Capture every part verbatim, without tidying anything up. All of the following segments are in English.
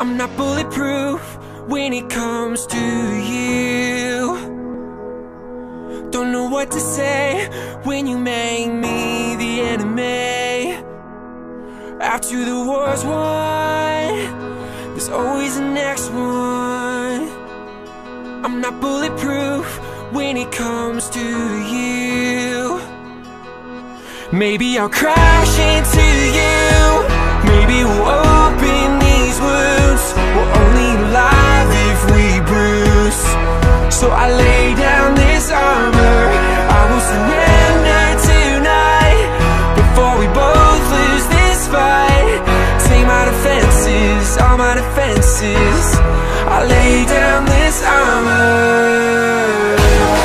I'm not bulletproof when it comes to you. Don't know what to say when you make me the enemy. After the war's won, there's always the next one. I'm not bulletproof when it comes to you. Maybe I'll crash into you. Maybe we'll open these wounds. We're only alive if we bruise. So I lay down this armor. I will surrender tonight before we both lose this fight. Take my defenses, all my defenses. I lay down this armor.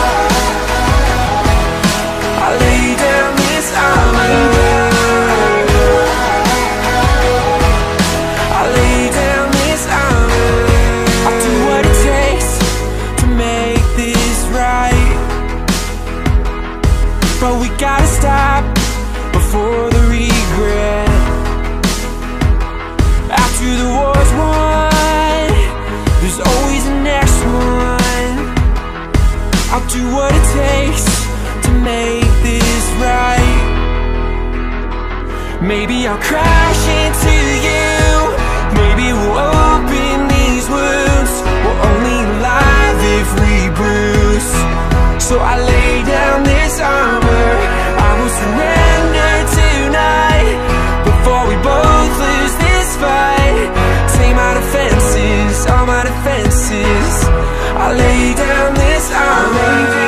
I lay down this armor. But we gotta stop before the regret. After the war's won, there's always the next one. I'll do what it takes to make this right. Maybe I'll crash into you. Maybe we'll open these wounds. We're only alive if we bruise. So I lay down this armor. I will surrender tonight before we both lose this fight. Take my defenses, all my defenses. I lay down this armor.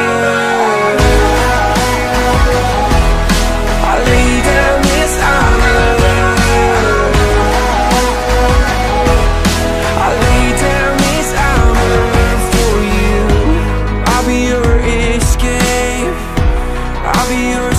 I lay down this armor. I lay down this armor for you. I'll be your escape. I'll be your